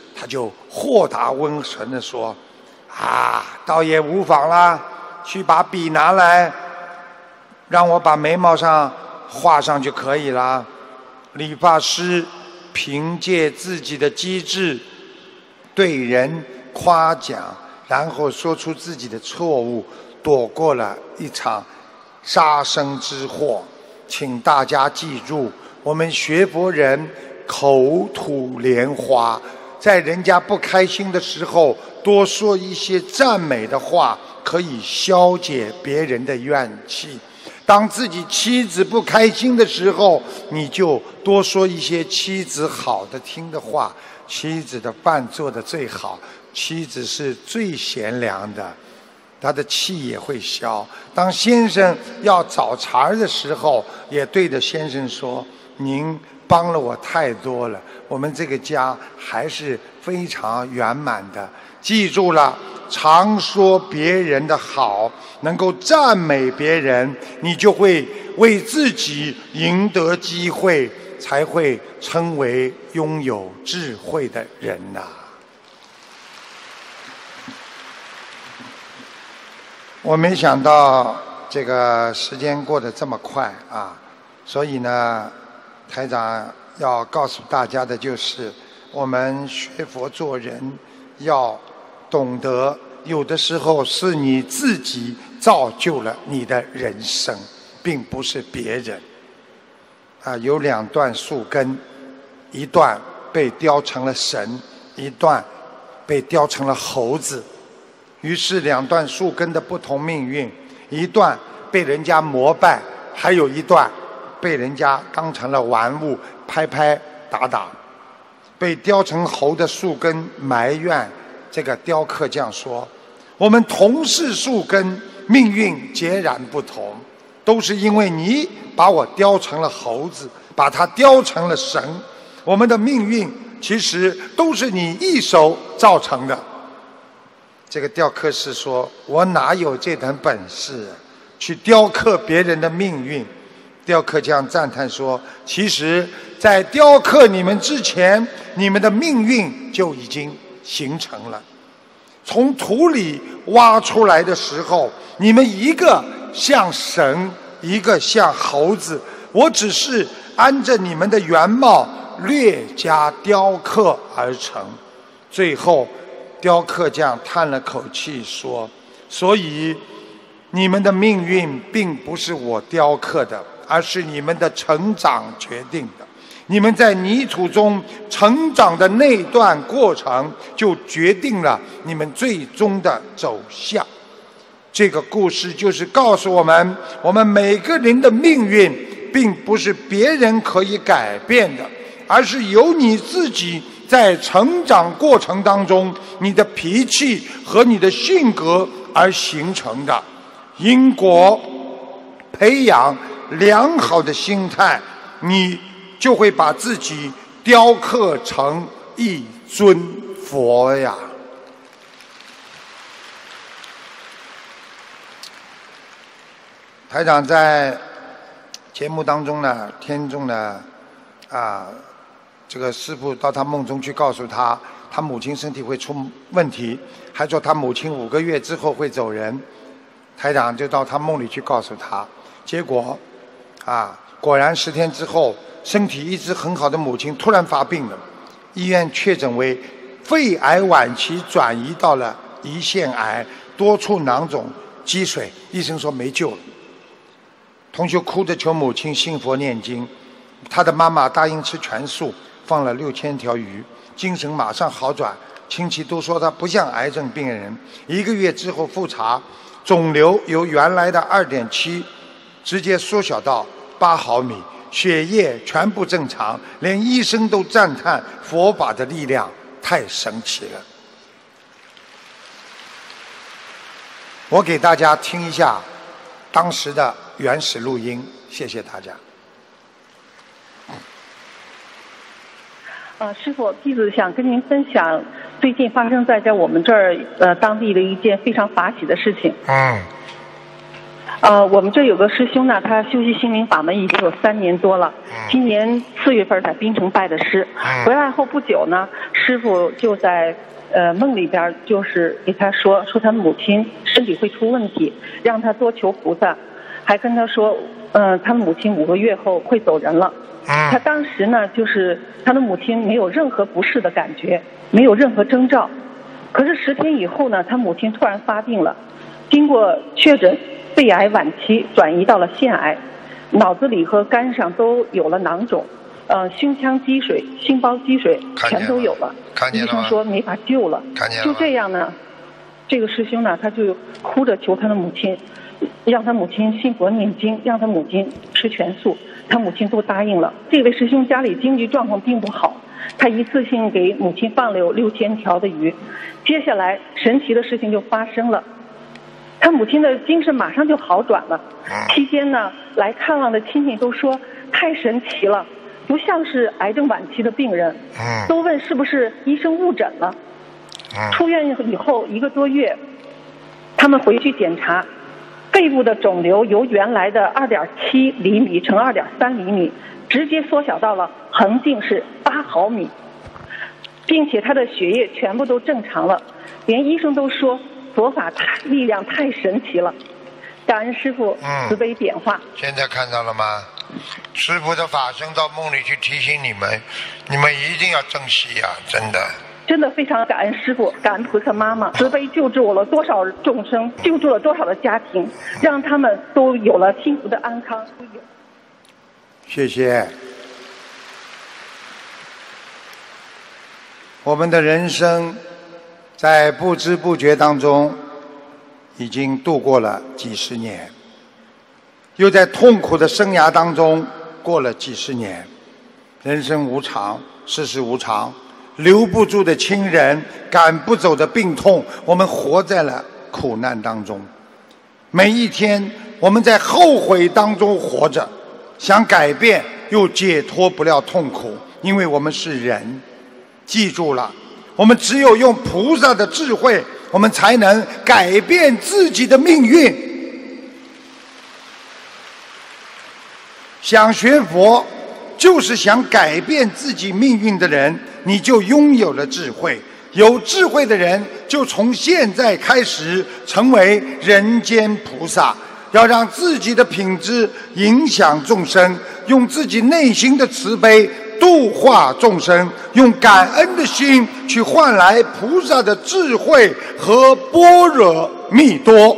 Speaker 2: 他就豁达温存地说：“啊，倒也无妨啦，去把笔拿来，让我把眉毛上画上就可以了。”理发师凭借自己的机智，对人夸奖，然后说出自己的错误，躲过了一场杀身之祸。请大家记住，我们学佛人口吐莲花，在人家不开心的时候多说一些赞美的话，可以消解别人的怨气。当自己妻子不开心的时候，你就多说一些妻子好的听的话。妻子的饭做得最好，妻子是最贤良的，他的气也会消。当先生要找茬的时候，也对着先生说：“您帮了我太多了，我们这个家还是非常圆满的。”记住了，常说别人的好，能够赞美别人，你就会为自己赢得机会，才会成为拥有智慧的人呐、啊。我没想到这个时间过得这么快啊，所以呢，台长要告诉大家的就是，我们学佛做人要懂得，有的时候是你自己造就了你的人生，并不是别人。啊，有两段树根，一段被雕成了神，一段被雕成了猴子。于是两段树根的不同命运，一段被人家膜拜，还有一段被人家当成了玩物，拍拍打打。被雕成猴的树根埋怨这个雕刻匠说：“我们同是树根，命运截然不同，都是因为你把我雕成了猴子，把它雕成了神。我们的命运其实都是你一手造成的。”这个雕刻师说：“我哪有这等本事去雕刻别人的命运？”雕刻匠赞叹说：“其实在雕刻你们之前，你们的命运就已经形成了。从土里挖出来的时候，你们一个像神，一个像猴子，我只是按着你们的原貌略加雕刻而成。”最后雕刻匠叹了口气说：“所以你们的命运并不是我雕刻的，而是你们的成长决定的。你们在泥土中成长的那段过程，就决定了你们最终的走向。”这个故事就是告诉我们，我们每个人的命运并不是别人可以改变的，而是由你自己在成长过程当中，你的脾气和你的性格而形成的。因果培养良好的心态，你就会把自己雕刻成一尊佛呀。台长在节目当中呢，天众呢，啊，这个师父到他梦中去告诉他，他母亲身体会出问题，还说他母亲五个月之后会走人。台长就到他梦里去告诉他，结果，啊，果然十天之后，身体一直很好的母亲突然发病了，医院确诊为肺癌晚期，转移到了胰腺癌，多处囊肿积水，医生说没救了。同学哭着求母亲信佛念经，他的妈妈答应吃全素，放了六千条鱼，精神马上好转，亲戚都说他不像癌症病人。一个月之后复查，肿瘤由原来的 二点七 直接缩小到八毫米，血液全部正常，连医生都赞叹佛法的力量太神奇了。我给大家听一下当时的原始录音，谢谢大家。
Speaker 4: 呃，师父，弟子想跟您分享最近发生在在我们这儿呃当地的一件非常法喜的事情。
Speaker 2: 嗯。
Speaker 4: 呃，我们这有个师兄呢，他修习心灵法门已经有三年多了，今年四月份在槟城拜的师，回来后不久呢，师傅就在呃梦里边就是给他说说他母亲身体会出问题，让他多求菩萨，还跟他说，呃，他母亲五个月后会走人了。他当时呢，就是他的母亲没有任何不适的感觉，没有任何征兆。可是十天以后呢，他母亲突然发病了，经过确诊，肺癌晚期转移到了腺癌，脑子里和肝上都有了囊肿，呃，胸腔积水、心包积水全都有了。医生说没法救了。就这样呢，这个师兄呢，他就哭着求他的母亲，让他母亲信佛念经，让他母亲吃全素，他母亲都答应了。这位师兄家里经济状况并不好，他一次性给母亲放了有六千条的鱼。接下来神奇的事情就发生了，他母亲的精神马上就好转了。期间呢，来看望的亲戚都说太神奇了，不像是癌症晚期的病人，都问是不是医生误诊了。出院以后一个多月，他们回去检查，肺部的肿瘤由原来的二点七厘米乘二点三厘米，直接缩小到了横径是八毫米，并且他的血液全部都正常了，连医生都说佛法太力量太神奇了。感恩师父慈悲点化。
Speaker 2: 嗯、现在看到了吗？师父的法身到梦里去提醒你们，你们一定要珍惜呀、啊！真的。
Speaker 4: 真的非常感恩师父，感恩菩萨妈妈，慈悲救助了多少众生，救助了多少的家庭，让他们都有了幸福的安康。
Speaker 2: 谢谢。我们的人生在不知不觉当中已经度过了几十年，又在痛苦的生涯当中过了几十年。人生无常，世事无常，留不住的亲人，赶不走的病痛，我们活在了苦难当中。每一天我们在后悔当中活着，想改变又解脱不了痛苦，因为我们是人。记住了，我们只有用菩萨的智慧，我们才能改变自己的命运。想学佛就是想改变自己命运的人，你就拥有了智慧。有智慧的人就从现在开始成为人间菩萨，要让自己的品质影响众生，用自己内心的慈悲度化众生，用感恩的心去换来菩萨的智慧和般若蜜多。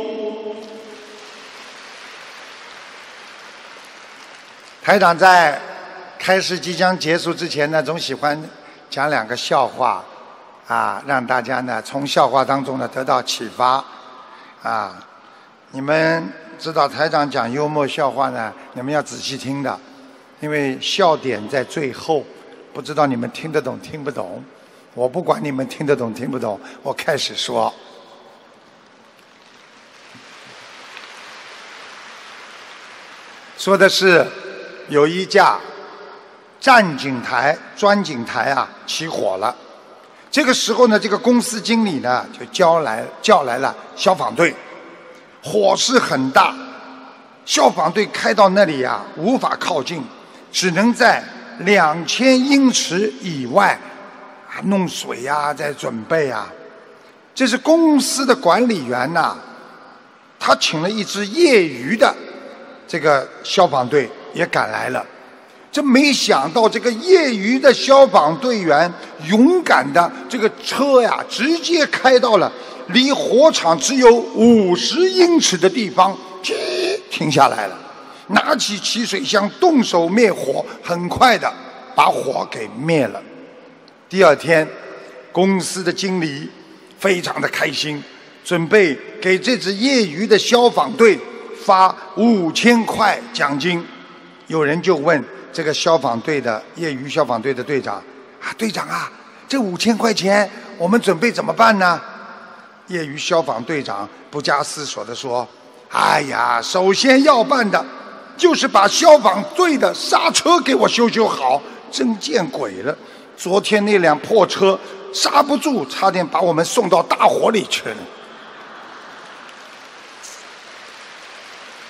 Speaker 2: 台长在开始即将结束之前呢，总喜欢讲两个笑话啊，让大家呢从笑话当中呢得到启发啊。你们知道台长讲幽默笑话呢，你们要仔细听的，因为笑点在最后，不知道你们听得懂听不懂。我不管你们听得懂听不懂，我开始说。说的是有一架战警台、钻井台啊起火了。这个时候呢，这个公司经理呢就叫来叫来了消防队。火势很大，消防队开到那里啊无法靠近，只能在两千英尺以外啊弄水啊，在准备啊。这是公司的管理员呐、啊，他请了一支业余的这个消防队也赶来了。这没想到这个业余的消防队员勇敢的这个车呀，直接开到了离火场只有五十英尺的地方，停下来了，拿起起水箱动手灭火，很快的把火给灭了。第二天，公司的经理非常的开心，准备给这支业余的消防队发五千块奖金。有人就问这个消防队的业余消防队的队长啊，队长啊，这五千块钱我们准备怎么办呢？业余消防队长不加思索地说，哎呀，首先要办的就是把消防队的刹车给我修修好。真见鬼了，昨天那辆破车刹不住，差点把我们送到大火里去了。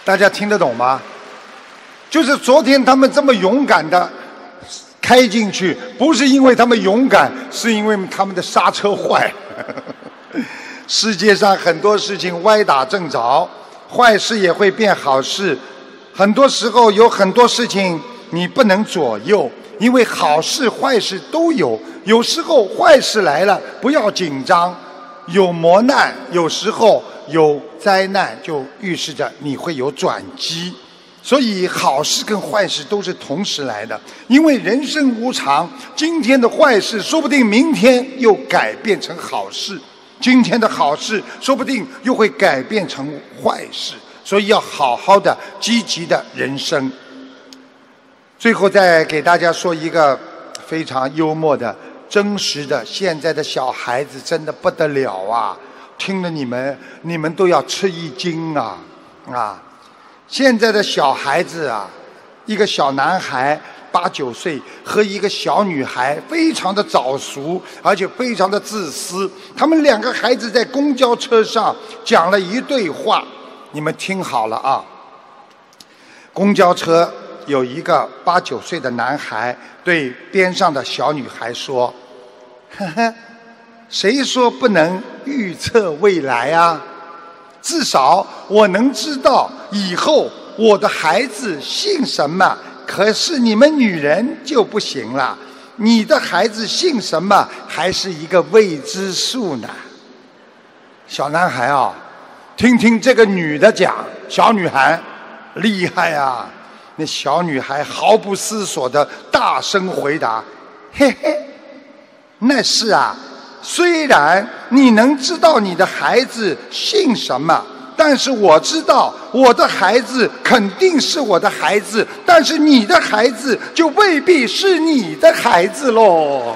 Speaker 2: 大家听得懂吗？就是昨天他们这么勇敢的开进去，不是因为他们勇敢，是因为他们的刹车坏。世界上很多事情歪打正着，坏事也会变好事。很多时候有很多事情你不能左右，因为好事坏事都有。有时候坏事来了，不要紧张，有磨难，有时候有灾难，就预示着你会有转机。所以好事跟坏事都是同时来的，因为人生无常，今天的坏事说不定明天又改变成好事，今天的好事说不定又会改变成坏事，所以要好好的积极的人生。最后再给大家说一个非常幽默的真实的，现在的小孩子真的不得了啊，听了你们你们都要吃一惊啊啊！现在的小孩子啊，一个小男孩八九岁和一个小女孩非常的早熟，而且非常的自私。他们两个孩子在公交车上讲了一对话，你们听好了啊。公交车有一个八九岁的男孩对边上的小女孩说：“呵呵，谁说不能预测未来啊？至少我能知道以后我的孩子姓什么，可是你们女人就不行了，你的孩子姓什么还是一个未知数呢。”小男孩啊，听听这个女的讲，小女孩厉害啊！那小女孩毫不思索地大声回答：“嘿嘿，那是啊。虽然你能知道你的孩子姓什么，但是我知道我的孩子肯定是我的孩子，但是你的孩子就未必是你的孩子喽。”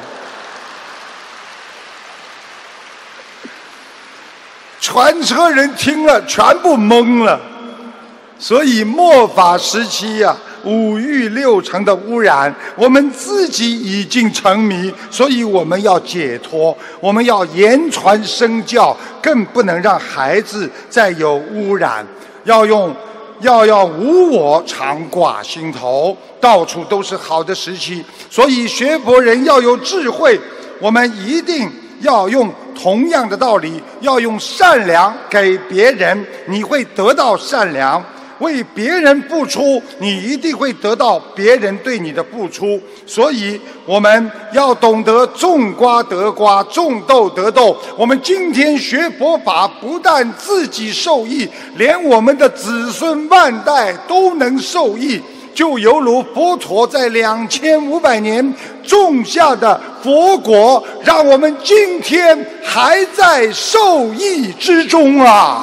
Speaker 2: 全车人听了全部懵了。所以末法时期呀、啊，五欲六尘的污染，我们自己已经沉迷，所以我们要解脱，我们要言传身教，更不能让孩子再有污染，要用要要无我常挂心头，到处都是好的时期。所以学佛人要有智慧，我们一定要用同样的道理，要用善良给别人，你会得到善良。为别人付出，你一定会得到别人对你的付出。所以我们要懂得种瓜得瓜，种豆得豆。我们今天学佛法，不但自己受益，连我们的子孙万代都能受益，就犹如佛陀在两千五百年种下的佛果，让我们今天还在受益之中啊！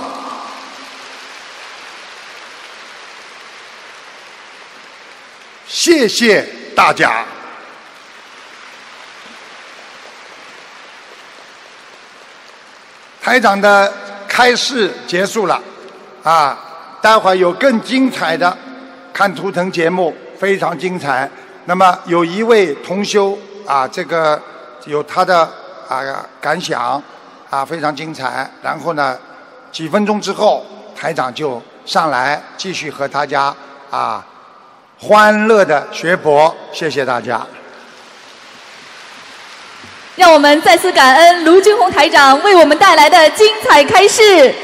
Speaker 2: 谢谢大家。台长的开示结束了，啊，待会儿有更精彩的看图腾节目，非常精彩。那么有一位同修啊，这个有他的啊感想啊，非常精彩。然后呢，几分钟之后，台长就上来继续和大家啊。欢乐的学佛，谢谢大家。
Speaker 1: 让我们再次感恩卢军宏台长为我们带来的精彩开示。